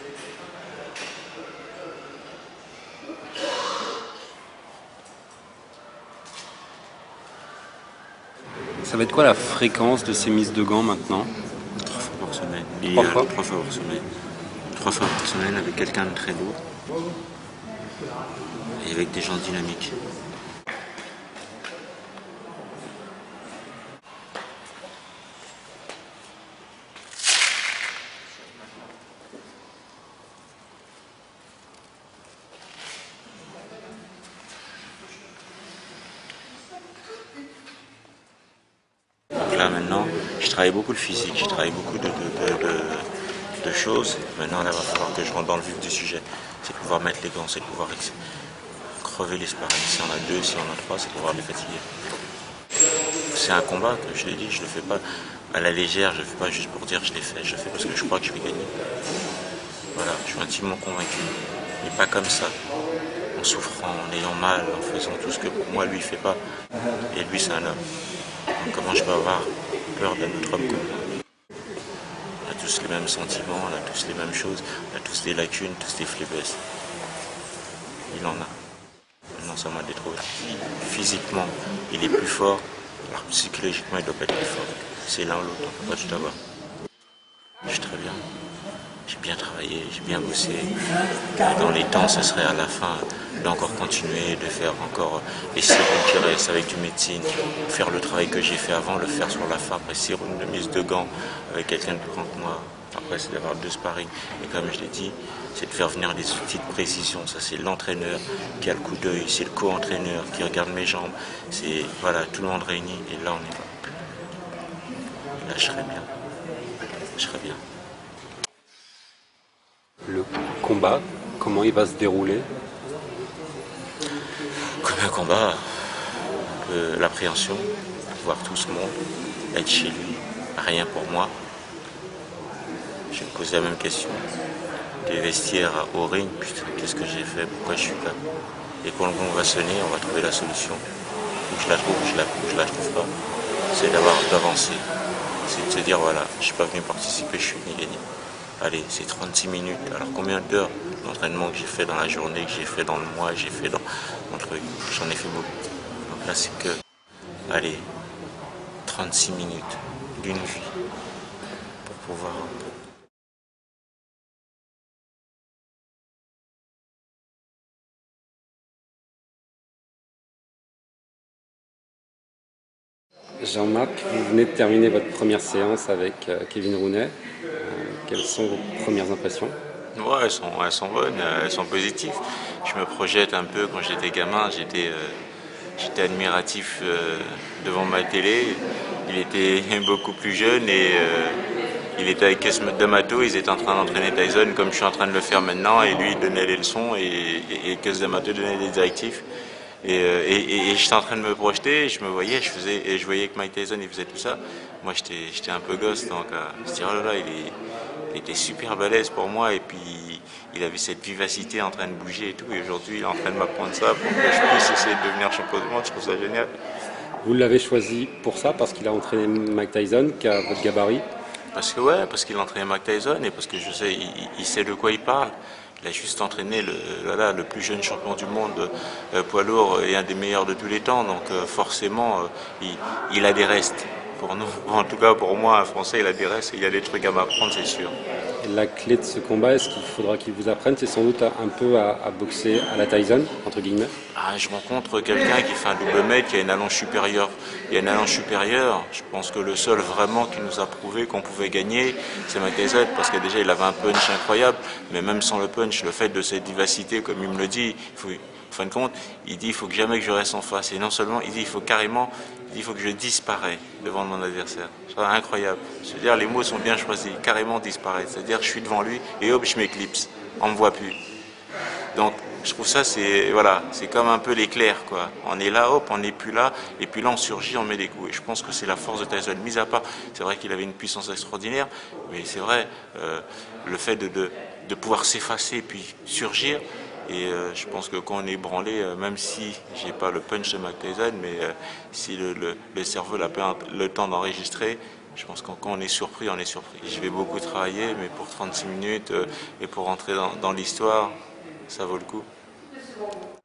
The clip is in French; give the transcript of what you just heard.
Ça va être quoi la fréquence de ces mises de gants maintenant? 3 fois par semaine. 3 fois 3 fois par semaine. 3 fois par semaine avec quelqu'un de très lourd et avec des gens dynamiques. Donc là maintenant, je travaille beaucoup le physique, je travaille beaucoup de choses. Maintenant, là, il va falloir que je rentre dans le vif du sujet. C'est de pouvoir mettre les gants, c'est de pouvoir crever les sparring. Si on a 2, si on a 3, c'est de pouvoir les fatiguer. C'est un combat, comme je l'ai dit, je ne le fais pas à la légère, je ne le fais pas juste pour dire je l'ai fait, je le fais parce que je crois que je vais gagner. Voilà, je suis intimement convaincu. Mais pas comme ça, en souffrant, en ayant mal, en faisant tout ce que pour moi lui ne fait pas. Et lui c'est un homme. Donc comment je peux avoir peur d'un autre homme comme moi? On a tous les mêmes sentiments, on a tous les mêmes choses, on a tous des lacunes, tous des faiblesses. Il en a. Maintenant c'est à moi de les trouver. Physiquement, il est plus fort, alors psychologiquement il doit pas être plus fort. C'est l'un ou l'autre, on peut pas tout avoir. Je suis très bien. J'ai bien travaillé, j'ai bien bossé. Dans les temps, ça serait à la fin d'encore continuer, de faire encore les sérums qui restent avec du médecine, faire le travail que j'ai fait avant, le faire sur la fin, après sérum de mise de gants avec quelqu'un de plus grand que moi. Après, c'est d'avoir 2 sparring. Et comme je l'ai dit, c'est de faire venir des outils de précision. Ça, c'est l'entraîneur qui a le coup d'œil, c'est le co-entraîneur qui regarde mes jambes. C'est, voilà, tout le monde réuni. Et là, on est là. Là, je serais bien. Je serais bien. Le combat, comment il va se dérouler? Comme un combat, l'appréhension, voir tout ce monde, être chez lui, rien pour moi. Je me pose la même question. Des vestiaires au ring, putain, qu'est-ce que j'ai fait, pourquoi je suis là? Et quand le gong va sonner, on va trouver la solution. Où je la trouve, je la trouve pas. C'est d'avancer. C'est de se dire, voilà, je suis pas venu participer, je suis venu gagner. Allez, c'est 36 minutes. Alors combien d'heures d'entraînement que j'ai fait dans la journée, que j'ai fait dans le mois, j'ai fait dans mon truc, j'en ai fait beaucoup. Donc là, c'est que, allez, 36 minutes d'une vie pour pouvoir un peu. Jean-Marc, vous venez de terminer votre première séance avec Kevin Rooney. Quelles sont vos premières impressions? Ouais, elles sont bonnes, elles sont positives. Je me projette un peu quand j'étais gamin, j'étais admiratif devant ma télé. Il était beaucoup plus jeune et il était avec Kes D'Amato, ils étaient en train d'entraîner Tyson comme je suis en train de le faire maintenant et lui il donnait les leçons et Kes D'Amato donnait des directives. Et j'étais en train de me projeter, je me voyais, je voyais que Mike Tyson il faisait tout ça. Moi j'étais un peu gosse, donc je me dis oh là là, il était super balèze pour moi et puis il avait cette vivacité en train de bouger et tout. Et aujourd'hui il est en train de m'apprendre ça pour que je puisse essayer de devenir champion du monde, je trouve ça génial. Vous l'avez choisi pour ça, parce qu'il a entraîné Mike Tyson, qui a votre gabarit? Parce que ouais, parce qu'il a entraîné Mike Tyson et parce que je sais, il sait de quoi il parle. Il a juste entraîné le plus jeune champion du monde poids lourd et un des meilleurs de tous les temps. Donc forcément, il a des restes. Pour nous, en tout cas pour moi, un Français, il a des restes et il y a des trucs à m'apprendre, c'est sûr. Et la clé de ce combat, est-ce qu'il faudra qu'il vous apprenne? C'est sans doute un peu à boxer à la Tyson, entre guillemets. Ah, je rencontre quelqu'un qui fait un double mètre, qui a une allonge supérieure. Il y a une allonge supérieure. Je pense que le seul vraiment qui nous a prouvé qu'on pouvait gagner, c'est Mike Tyson, parce que déjà il avait un punch incroyable, mais même sans le punch, le fait de cette vivacité, comme il me le dit, en fin de compte, il dit il faut que jamais que je reste en face. Et non seulement, il dit il faut que je disparais devant mon adversaire. C'est incroyable. C'est-à-dire les mots sont bien choisis, carrément disparaître. C'est-à-dire je suis devant lui et hop, je m'éclipse. On me voit plus. Donc je trouve ça c'est voilà, c'est comme un peu l'éclair quoi. On est là, hop, on n'est plus là, et puis là on surgit, on met des coups. Et je pense que c'est la force de Tyson. Mis à part, c'est vrai qu'il avait une puissance extraordinaire, mais c'est vrai le fait de pouvoir s'effacer et puis surgir. Et je pense que quand on est branlé, même si j'ai pas le punch de Mike Tyson, mais si le cerveau n'a pas le temps d'enregistrer, Je pense que quand on est surpris, on est surpris. Je vais beaucoup travailler, mais pour 36 minutes et pour rentrer dans l'histoire, ça vaut le coup.